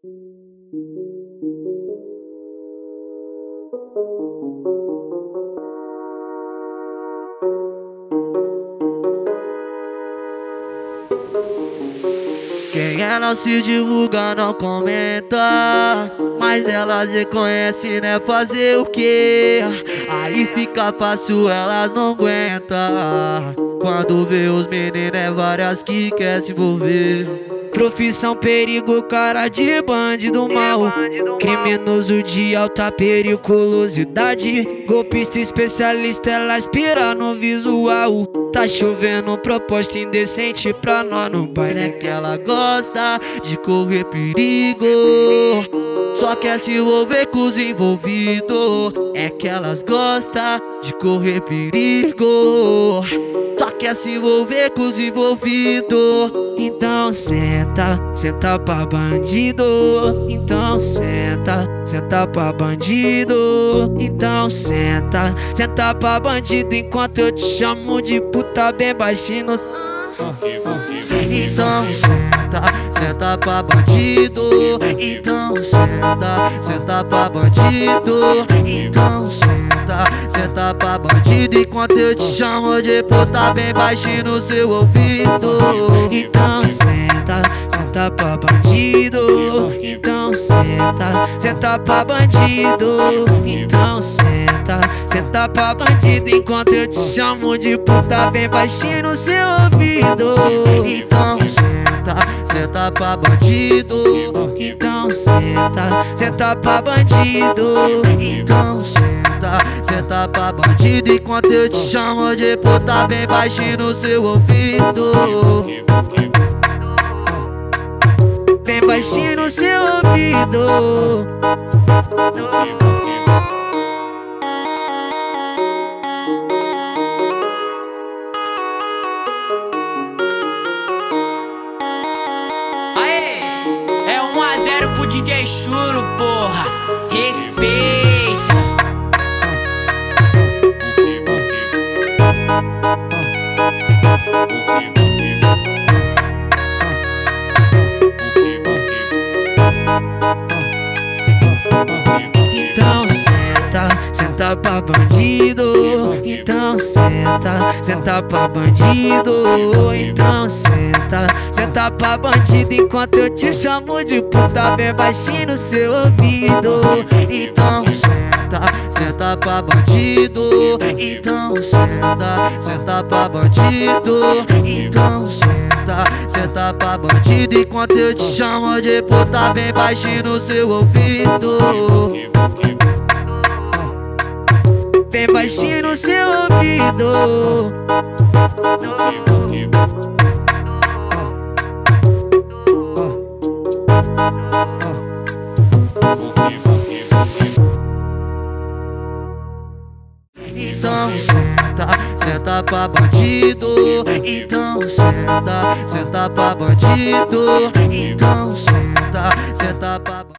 Quem não se divulga não comenta, mas elas reconhecem, né? Fazer o quê? Aí fica fácil, elas não aguentam. Quando vê os meninos é várias que quer se envolver. Profissão perigo, cara de bandido mal, criminoso de alta periculosidade, golpista especialista, ela inspira no visual. Tá chovendo proposta indecente pra nós no baile. É que ela gosta de correr perigo, só quer se envolver com os envolvidos. É que elas gostam de correr perigo, só quer se envolver com os envolvidos. Então senta, senta pra bandido. Então senta, senta pra bandido. Então senta, senta pra bandido, enquanto eu te chamo de puta bem baixinho. Então senta, senta pra bandido. Então senta, senta pra bandido. Então senta, senta pra bandido, enquanto eu te chamo de puta bem baixinho no seu ouvido. Então senta, senta pra bandido. Então senta, senta pra bandido. Então senta, senta pra bandido, enquanto eu te chamo de puta bem baixinho no seu ouvido. Então senta, senta pra bandido. Então senta, senta pra bandido. Então senta, senta pra bandido, enquanto eu te chamo de puta bem baixinho no seu ouvido. Bem baixinho no seu ouvido. Aê, é 1-0 pro DJ Churo, porra. Respeita. Então senta, senta pra bandido. Então senta, senta pra bandido. Então senta, senta pra bandido, enquanto eu te chamo de puta bem baixinho no seu ouvido. Então senta, senta pra bandido. Então senta, senta pra bandido. Então senta, senta pra bandido, enquanto eu te chamo de puta bem baixinho no seu ouvido. Bem baixinho no seu ouvido. Então senta, senta pra bandido. Então senta, senta pra bandido. Então senta, senta pra bandido.